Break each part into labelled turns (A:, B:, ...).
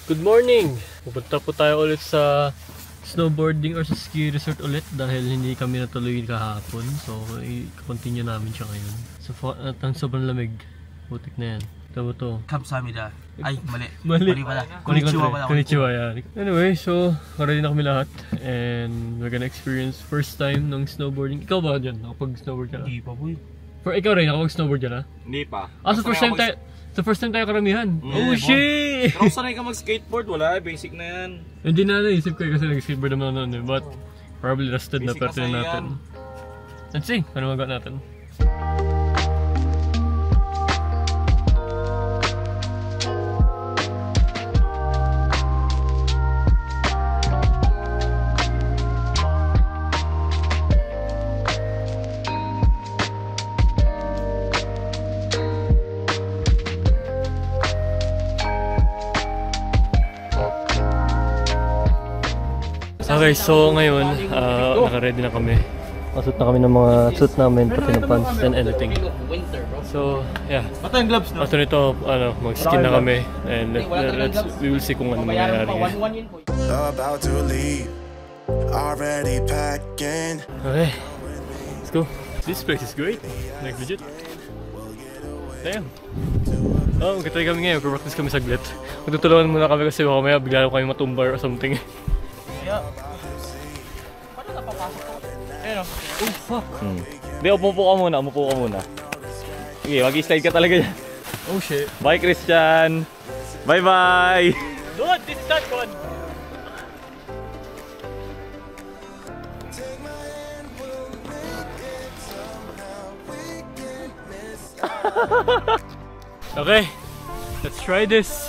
A: Good morning! Pupunta po tayo ulit sa snowboarding or sa ski resort ulit dahil hindi kami natuloy kahapon. So, i-continue namin siya ngayon. So, sobrang lamig. Butik na yan. Ito to.
B: Kamsamida. Ay, mali.
A: Mali
B: pala.
A: Konnichiwa pala. Konnichiwa, yan. Anyway, so, ready na kami lahat. And we're gonna experience first time ng snowboarding. Ikaw ba dyan? Nakapag-snowboard ka na?
B: Hindi pa, boy.
A: Ikaw rin, nakapag-snowboard ka na?
C: Hindi pa.
A: So first time tayo karamihan. Oh shit!
C: Pero sanay ka mag-skateboard, wala. Basic na yan.
A: Hindi na naisip ko kasi nag-skateboard naman noon. But probably rusted na
C: Basic
A: pero
C: na
A: natin. Let's see, ano magawa natin. Okay, so ngayon, naka-ready na kami. Masut na kami ng mga suit namin, pati ng pants and everything. So, yeah.
B: Ito yung gloves, no?
A: After nito, mag-skin na kami. And we will see kung ano mangyayari.
D: About to leave, already packing.
A: Okay, let's go. This place is great. Like legit. Damn. Oh, magkatry kami ngayon. Practice kami saglit. Magtutulungan muna kami kasi mamaya bigla kami matumbar or something.
B: Yeah. Paano napapasok ko? Ayun o.
A: Oh, fuck.
C: Hindi, umupo ka muna. Sige, mag-slide ka talaga dyan.
A: Oh, shit.
C: Bye, Christian! Bye-bye!
A: Dude, this is not good. Okay, let's try this.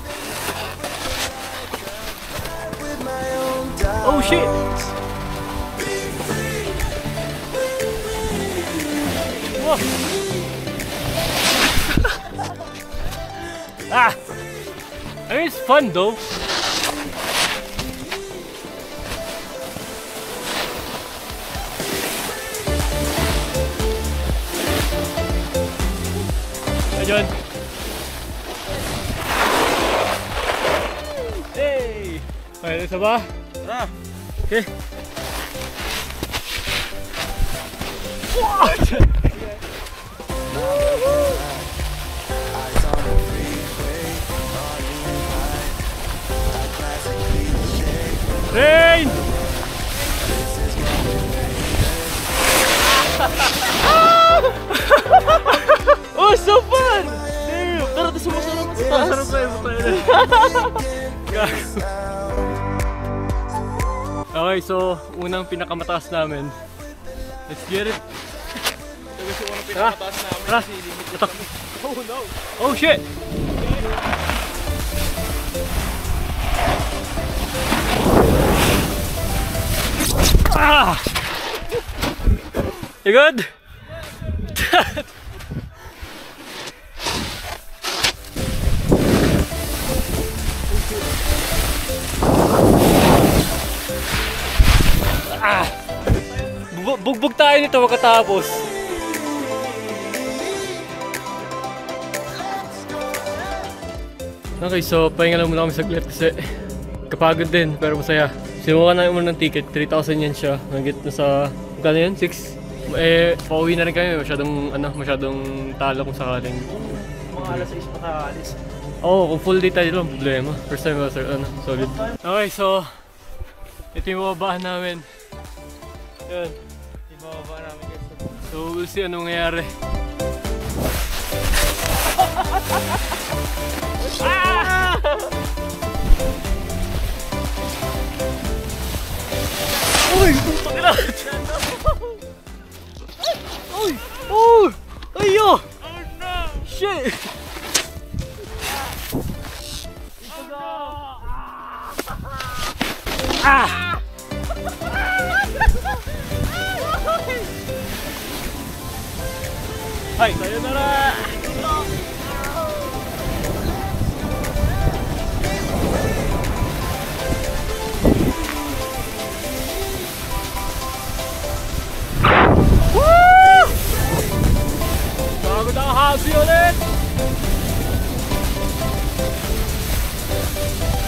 A: Oh shit! Whoa. I mean, it's fun though. Ayun. Hey! Okay, isa ba? Okay. What? Rain! Oh, so fun! Damn! Tara, ito sumasarap sa taas. Sumasarap tayo sa tayo. Okay, so unang pinakamataas namin. Let's get it.
C: Kasi unang pinakataas namin.
A: Tara!
C: Oh no!
A: Oh shit! Ah! You good? Bugbog tayo nito pagkatapos. Okay, so pahinga lang muna kami saglit kasi kapagod din pero masaya. Sinubukan namin muna ng ticket, 3,000 yan siya. Nagit na sa, magkano yan? 6? Pauwi na rin kami, masyadong talo kung sakaling.
B: Mga alas 6 pa tayo alis.
A: Oo, kung full day tayo lang, problema. First time solid. Okay, so ito yung babaan namin. Yun.
B: Ibababa namin guys.
A: So we'll see anong nangyayari. Ah! Uy! Puto nila! Uy! Oh! Ayo! Oh no! Shit! Ah! Hai, sayonara! Happy ulit!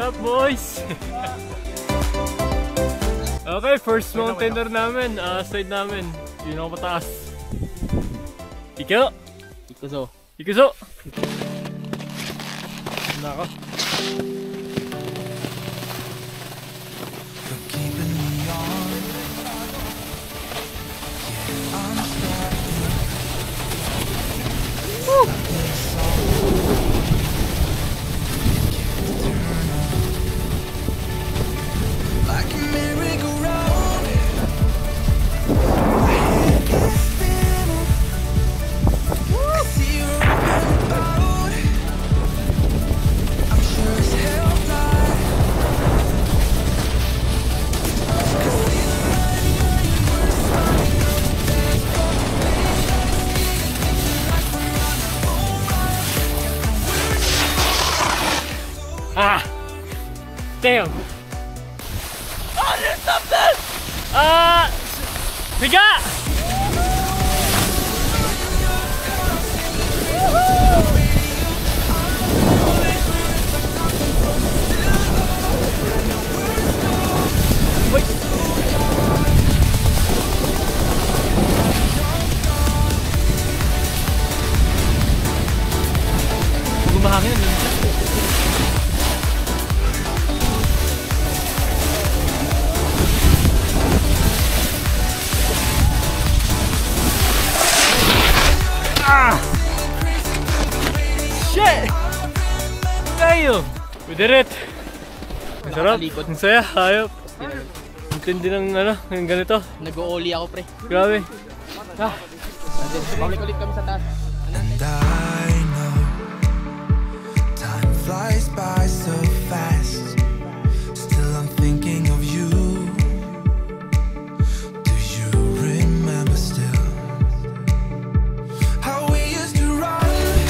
A: What's up, boys? Okay, first mountaineer namin. Side namin. Yun ako pataas. Ikaw?
B: Ikuso.
A: Ikuso! Nako. Ah! Damn! Oh, there's something! Biga! Wait! Gumahangin na siya. Shit! Tayo! We did it! Ang sarap! Ang saya! Hayop! Ang tindi ng ng ganito.
B: Nag-o-oli ako, pre.
A: Grabe!
B: Balik-ulit kami sa taas.
D: And I know time flies by so fast. Still I'm thinking of you. Do you remember still how we used to run?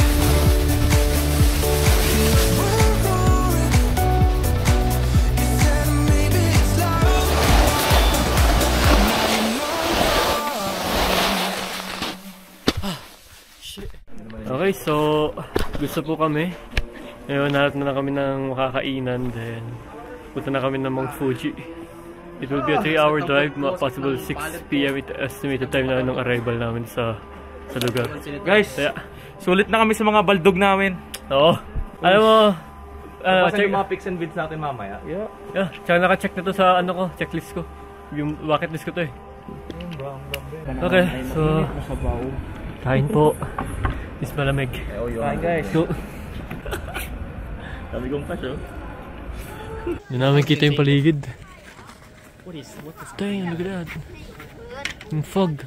D: Hills were roaring. You said maybe it's love.
A: Okay, so gusto po kami. Ngayon, hanap na kami ng makakainan. Then, punta na kami ng Mount Fuji. It will be a 3-hour drive. Possible 6 PM ito estimated time na ng arrival namin sa lugar.
C: Guys, sulit na kami sa mga baldog namin.
A: Oo. Alam mo,
C: Check yung mga pics and vids natin mamaya.
A: Yeah, tsaka naka-check na to sa checklist ko. Yung bucket list ko to eh. Okay, so kain po. Is malamig.
C: Kain guys.
A: So,
C: sabi kong pa siya.
A: hindi namin kita yung paligid. Dang, look at that. Yung fog.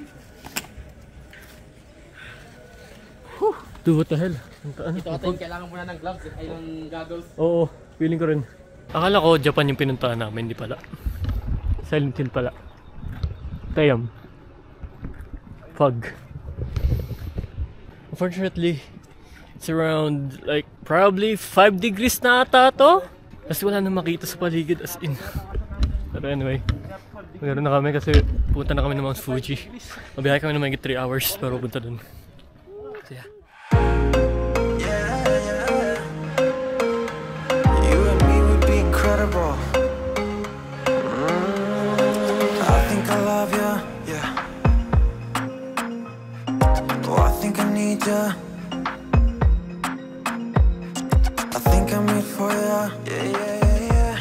A: Dude, what the hell?
B: Ito ata yung kailangan mo na ng gloves ay ng goggles.
A: Oo, feeling ko rin. Akala ko Japan yung pinuntahan namin, hindi pala. Silent Hill pala. Tayam. Fog. Unfortunately, it's around like probably 5 degrees na ata to. Kasi wala nang makita sa paligid as in. But anyway, magkaroon na kami kasi punta na kami ng Mount Fuji. Mabiyahe kami na mahigit 3 hours para punta dun. So yeah.
D: You and me would be incredible. I think I love you, yeah. Oh, I think I need you. I think I'm made for you, yeah, yeah, yeah, yeah.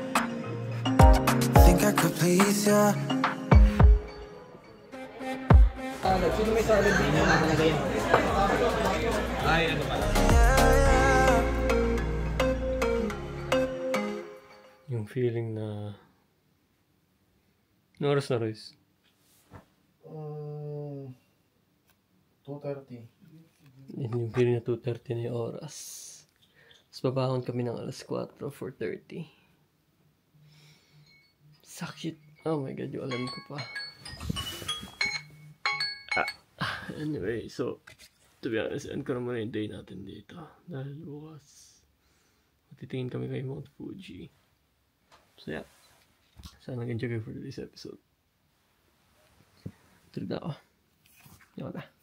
D: I think I could please you.
B: Sino may solid din yung nakalagay yun?
C: Ay, ano ba?
A: Yung feeling na... Ano oras na, Royce?
B: 2:30.
A: Yung feeling na 2:30 na yung oras. Tapos babangon kami ng alas 4, 4:30. Sakit. Oh my god, yung alam ko pa. Anyway, so to be honest, end ko naman yung day natin dito. Dahil bukas matitingin kami kay Mount Fuji. So yeah, sana nag-enjoy kayo for today's episode. Tulog na ako. Yaw na.